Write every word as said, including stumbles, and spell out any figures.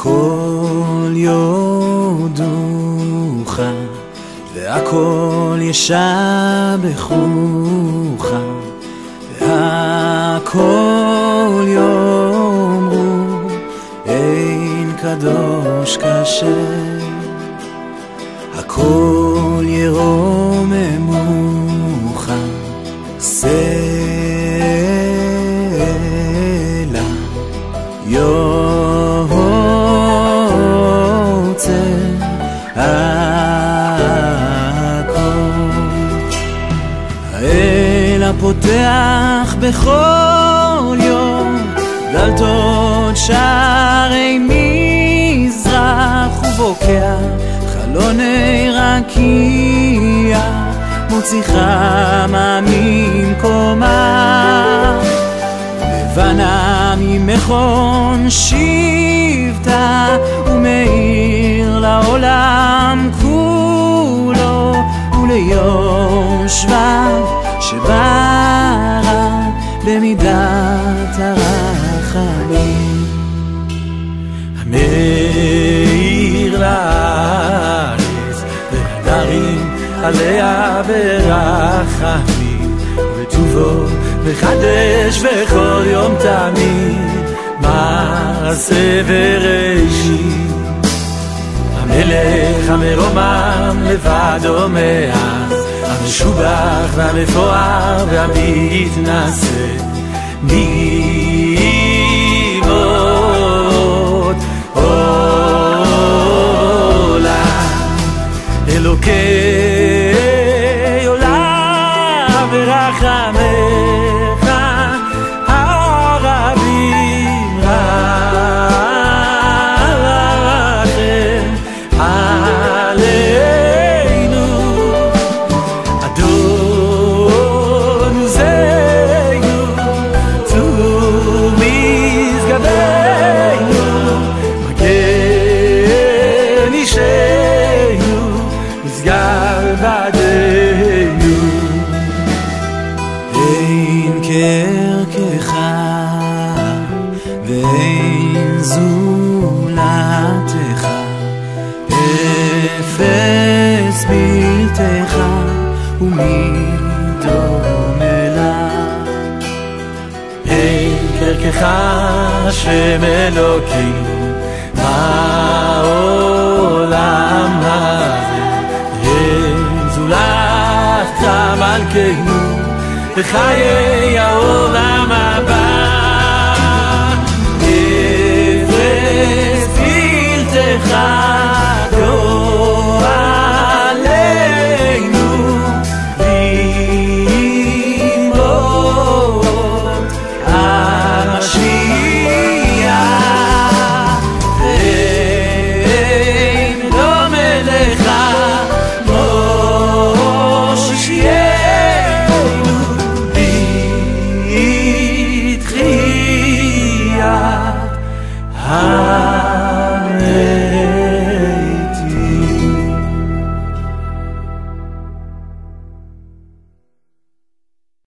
הכל יודוך והכל ישבחוך והכל יאמרו אין קדוש כשם הכל ירוממוך סלע יוצא האל הפותח בכל יום דלתות שערי מזרח ובוקע חלוני רקיע מוציא חמה ממקומה לבנה ממכון שבטה ומאיר לעולם כולו וליושביו שברא במידת הרחמים המאיר לארץ והדרים עליה ברחמים ובטובו מחדש בכל יום תמיד מעשה וראשית המלך המרומם לבדו מאז המשובח והמפואר והמתנשא מגבעות עולם אלוקי עולם ורחמך הרבים רחם עלינו אדון עוזנו טוב משגבנו מגן אישנו משגב בעדנו אין כערכך ואין זולתך אפס בלתך ומי דומה לה אין כערכך השם אלוקינו בעולם הזה אין זולתך מלכנו בחיי העולם הבא אפס בלתך גואלנו לימות המשיח ואין דומה לך מושיענו בתחיית